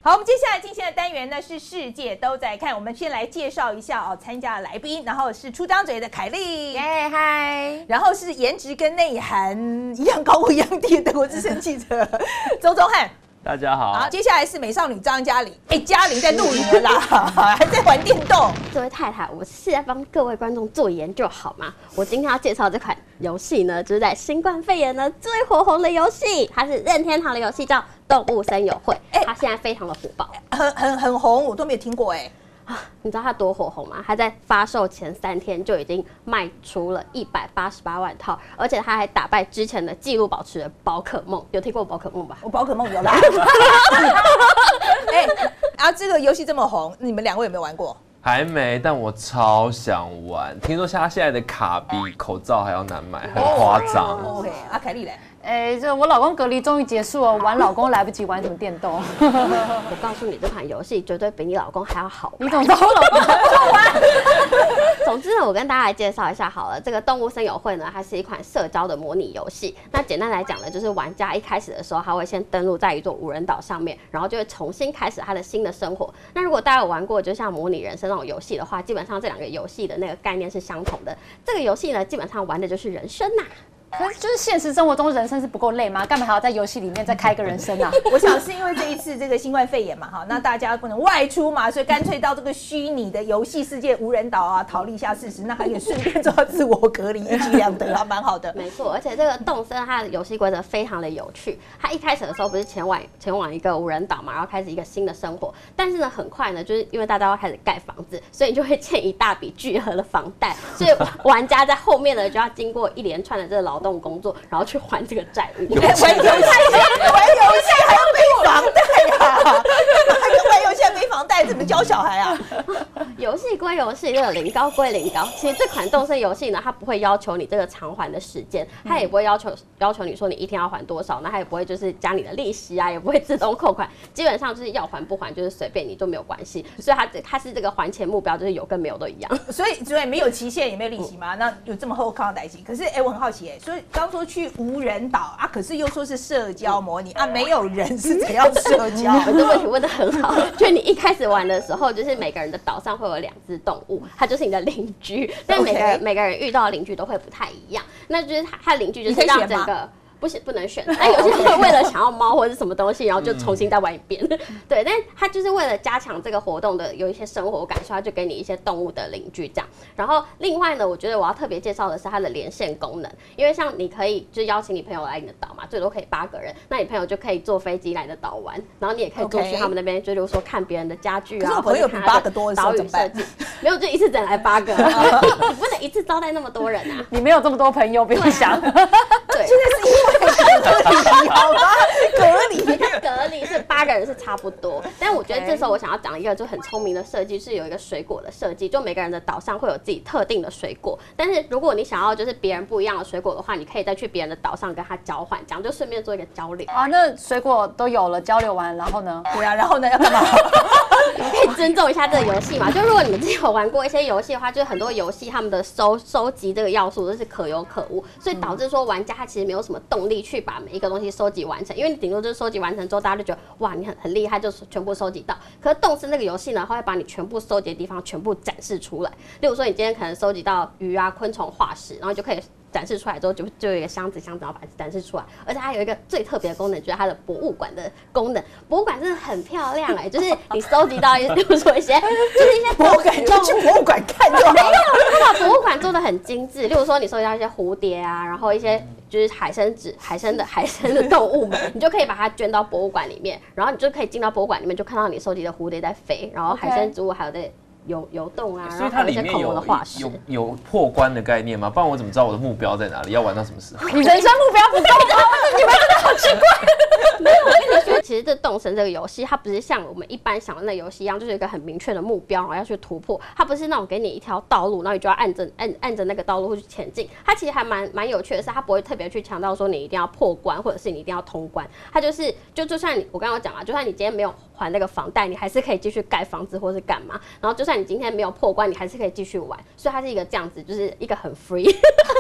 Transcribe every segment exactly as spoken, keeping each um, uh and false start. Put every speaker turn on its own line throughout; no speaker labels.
好，我们接下来进行的单元呢是世界都在看。我们先来介绍一下哦，参加的来宾，然后是出张嘴的凯莉，
耶嗨，
然后是颜值跟内涵一样高一样低的德国资深记者周宗翰。
大家好，
好，接下来是美少女张嘉玲。哎，嘉玲在露营了啦，还在玩电动。
这位太太，我是在帮各位观众做研究好吗？我今天要介绍这款游戏呢，就是在新冠肺炎呢最火红的游戏，它是任天堂的游戏，叫《动物森友会》。它现在非常的火爆，
很很很红，我都没有听过哎。
啊，你知道它多火红吗？它在发售前三天就已经卖出了一百八十八万套，而且它还打败之前的纪录保持人宝可梦。有听过宝可梦吧？
我宝可梦有啦。哎，啊，这个游戏这么红，你们两位有没有玩过？
还没，但我超想玩。听说它现在的卡比口罩还要难买，很夸张。
OK， 啊，凯莉嘞？
哎，这我老公隔离终于结束了，玩老公来不及玩什么电动。
我告诉你，这款游戏绝对比你老公还要好。
你怎么知道我老公不玩？
总之呢，我跟大家来介绍一下好了。这个动物森友会呢，它是一款社交的模拟游戏。那简单来讲呢，就是玩家一开始的时候，他会先登陆在一座无人岛上面，然后就会重新开始他的新的生活。那如果大家有玩过，就像模拟人生那种游戏的话，基本上这两个游戏的那个概念是相同的。这个游戏呢，基本上玩的就是人生呐、啊。
可是就是现实生活中人生是不够累吗？干嘛还要在游戏里面再开个人生啊？
我想是因为这一次这个新冠肺炎嘛，哈，那大家不能外出嘛，所以干脆到这个虚拟的游戏世界无人岛啊，逃离一下事实，那还可以顺便做到自我隔离，一举两得啊，蛮好的。
没错，而且这个动森它的游戏规则非常的有趣。它一开始的时候不是前往前往一个无人岛嘛，然后开始一个新的生活，但是呢，很快呢，就是因为大家要开始盖房子，所以你就会欠一大笔巨额的房贷，所以玩家在后面呢就要经过一连串的这个劳动工作，然后去还这个债务。
玩游戏，玩游戏还要背房贷啊？还跟玩游戏还背房贷，怎么教小孩啊？
游戏归游戏，这个零高归零高。其实这款动森游戏呢，它不会要求你这个偿还的时间，它也不会要求要求你说你一天要还多少，那它也不会就是加你的利息啊，也不会自动扣款，基本上就是要还不还就是随便你都没有关系。所以它它是这个还钱目标就是有跟没有都一样。
所以所以没有期限也没有利息嘛，那有这么厚康的代金？可是哎、欸，我很好奇哎、欸，所以刚说去无人岛啊，可是又说是社交模拟啊，没有人是怎样社交？
这个问题问得很好，就是你一开始玩的时候，就是每个人的岛上会有两只动物，它就是你的邻居，但每个人、okay. 每个人遇到的邻居都会不太一样，那就是他他邻居就是让整个。不是不能选，但有些人会为了想要猫或者是什么东西，然后就重新再玩一遍。嗯、对，但他就是为了加强这个活动的有一些生活感，所以他就给你一些动物的邻居这样。然后另外呢，我觉得我要特别介绍的是它的连线功能，因为像你可以就邀请你朋友来你的岛嘛，最多可以八个人，那你朋友就可以坐飞机来你的岛玩，然后你也可以坐去他们那边，就比如说看别人的家具啊，
或者看八个多
岛屿设计。没有，就一次只能来八个，你不能一次招待那么多人啊。
你没有这么多朋友，不用想。
对，
现在是因为。好吧，隔离，
隔离是八个人是差不多，但我觉得这时候我想要讲一个就很聪明的设计，是有一个水果的设计，就每个人的岛上会有自己特定的水果，但是如果你想要就是别人不一样的水果的话，你可以再去别人的岛上跟他交换，这样就顺便做一个交流。
啊，那水果都有了，交流完，然后呢？
对啊，然后呢要干嘛？
你可以尊重一下这个游戏嘛，就如果你们之前有玩过一些游戏的话，就是很多游戏他们的收收集这个要素都是可有可无，所以导致说玩家他其实没有什么动力去把每一个东西收集完成，因为你顶多就是收集完成之后，大家就觉得哇你很很厉害，就全部收集到。可是动森这个游戏呢，它会把你全部收集的地方全部展示出来。例如说你今天可能收集到鱼啊、昆虫、化石，然后就可以展示出来之后就就有一个箱子，箱子然后把它展示出来，而且它有一个最特别的功能，就是它的博物馆的功能。博物馆真的很漂亮哎、欸，就是你收集到一些，比如说一些，就是一些
博物馆就去博物馆看就好了。
没有，它把博物馆做的很精致。例如说你收集到一些蝴蝶啊，然后一些就是海参子、海参的海参的动物们，你就可以把它捐到博物馆里面，然后你就可以进到博物馆里面，就看到你收集的蝴蝶在飞，然后海参植物还有在。游游动啊，
所以它里面有有有破关的概念吗？不然我怎么知道我的目标在哪里？要玩到什么时候？
你人生目标不够吗？你们真的好奇怪。
没有，我跟你说，其实这动森这个游戏，它不是像我们一般想的那游戏一样，就是有一个很明确的目标，然后要去突破。它不是那种给你一条道路，然后你就要按着按按着那个道路去前进。它其实还蛮蛮有趣的是，它不会特别去强调说你一定要破关，或者是你一定要通关。它就是就就算你我刚刚讲嘛，就算你今天没有还那个房贷，你还是可以继续盖房子或是干嘛。然后就算你今天没有破关，你还是可以继续玩。所以它是一个这样子，就是一个很 free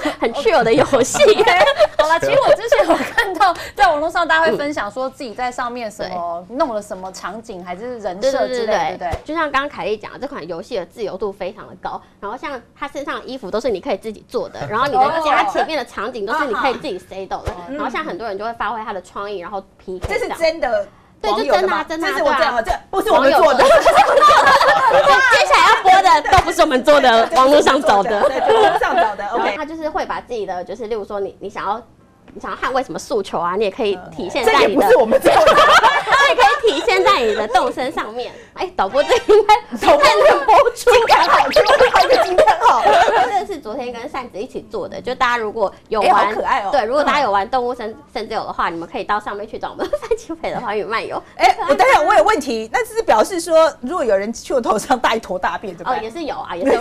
很 chill 的游戏。
好了，其实我之前有看到，在网络上大家会分享说自己在上面什么弄了什么场景，还是人设之类的，对不对？
就像刚刚凯莉讲的，这款游戏的自由度非常的高，然后像他身上的衣服都是你可以自己做的，然后你的家前面的场景都是你可以自己 set 的，然后像很多人就会发挥他的创意，然后 P K。
这是真的。
对，就真的、啊，真的、啊，
这是我这样，这不是我们做的。
接下来要播的都不是我们做的，网络上找的，
对，网络上找的。OK，
他就是会把自己的，就是例如说你你想要。你想要捍卫什么诉求啊？你也可以体现在你的，
这也不是我们做的，
也可以体现在你的动身上面。哎，导播这应该导播能播出，
今天好，今天好，今天好。
这个是昨天跟扇子一起做的，就大家如果有玩，
好可爱哦。
对，如果大家有玩动物森森之友的话，你们可以到上面去找我们范琪斐的花园漫游。
哎，我等下我有问题，那这是表示说，如果有人去我头上大一坨大便，怎么办？
哦，也是有啊，也是有。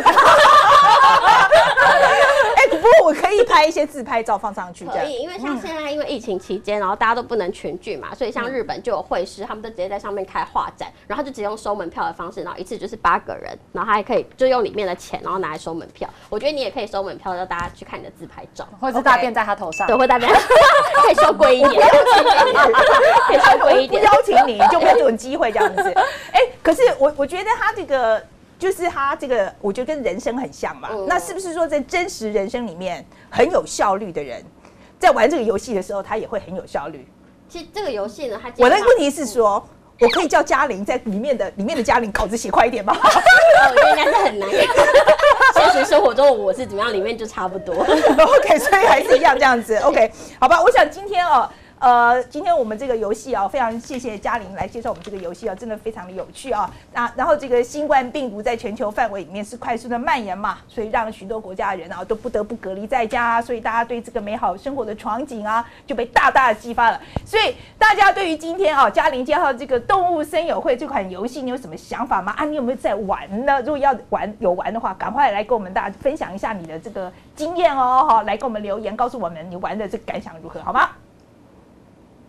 哎，不过我可以拍一些自拍照放上去，
可以，因为像现在因为疫情期间，然后大家都不能群聚嘛，所以像日本就有会师，他们都直接在上面开画展，然后他就直接用收门票的方式，然后一次就是八个人，然后他还可以就用里面的钱，然后拿来收门票。我觉得你也可以收门票，让大家去看你的自拍照，
或者是大便在他头上，
对，或大便可以收贵一点，可以收贵一点，
不邀请你就没有这种机会这样子。哎，可是我我觉得他这个。就是他这个，我觉得跟人生很像嘛。嗯、那是不是说在真实人生里面很有效率的人，在玩这个游戏的时候，他也会很有效率？
其实这个游戏呢，它
我的问题是说，嗯、我可以叫嘉玲在里面的里面的嘉玲稿子写快一点吗？
我觉得应该是很难。现实生活中我是怎么样，里面就差不多。
OK， 所以还是一样这样子。OK， 好吧，我想今天哦。呃，今天我们这个游戏啊，非常谢谢嘉玲来介绍我们这个游戏啊，真的非常的有趣啊。那然后这个新冠病毒在全球范围里面是快速的蔓延嘛，所以让许多国家的人啊都不得不隔离在家、啊，所以大家对这个美好生活的场景啊就被大大的激发了。所以大家对于今天啊嘉玲介绍这个动物森友会这款游戏，你有什么想法吗？啊，你有没有在玩呢？如果要玩有玩的话，赶快来跟我们大家分享一下你的这个经验哦，哈，来跟我们留言告诉我们你玩的这个感想如何，好吗？